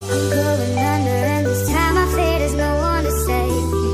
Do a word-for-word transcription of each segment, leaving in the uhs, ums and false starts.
I'm going under, and this time I fear there's no one to save me.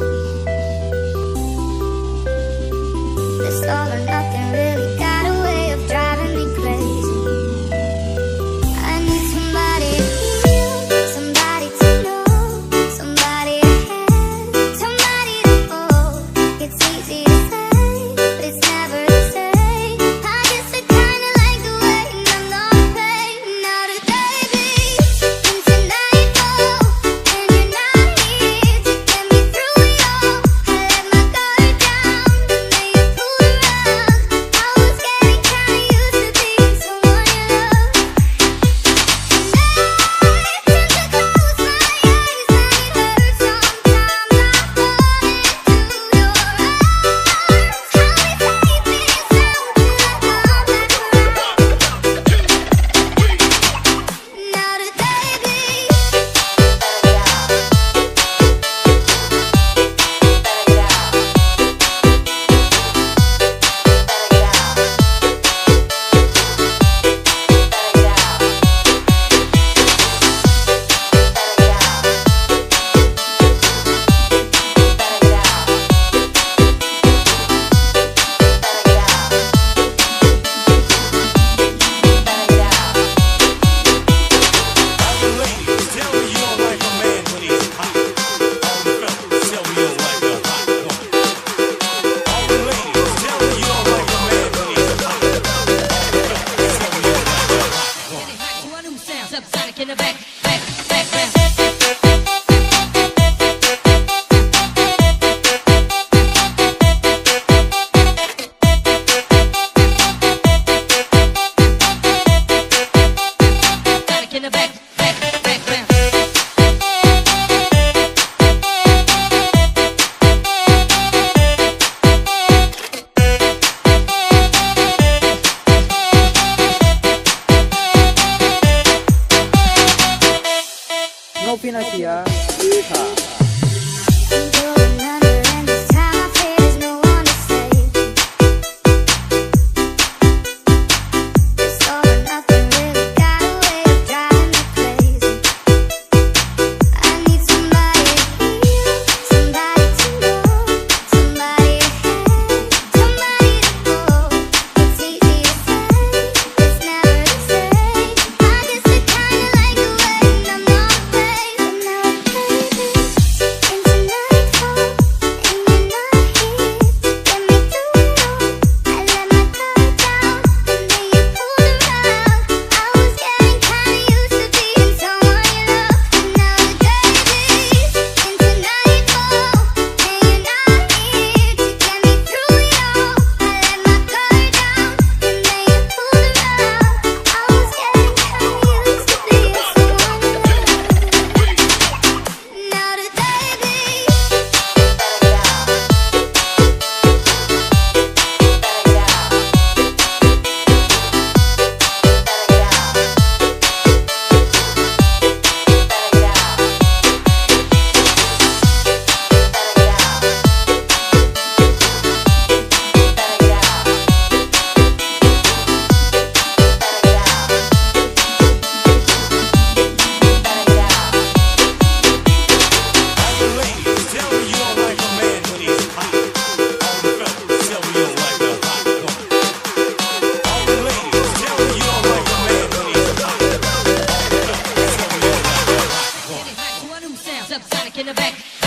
This all or nothing really got a way of driving me crazy. I need somebody to heal, somebody to know, somebody to have, somebody to hold. It's easy to say, but it's never the same. I guess I kinda like the way I'm not paid. Now today be into nightfall, and you're not here to get me through it all. I let my guard down, but then you pulled around. I was getting kinda used to being someone you love. And I tend to close my eyes when it hurts. Sometimes I fall into your arms. How we take this out till I come back around. Now today be Subsonic in the back, back, back, back. Sonic in the back, back, back, back. No Pinasia, Iha. I'm going under, and this time I fear there's no one to save me. This all or nothing really got a way of driving me crazy. I need somebody to heal, somebody to know, somebody to have, somebody to hold. It's easy to say, it's never the same. I guess I kinda like the way I'm not paid. But now baby, into nightfall, and you're not here to get me through it all. I let my guard down, and then you pulled around. I was getting kinda used to being someone you love. And now today be into nightfall, and you're not here to get me through it all. I let my guard down, and then you pulled around. I was getting kinda used to being someone you love. Now today be Subsonic in the back.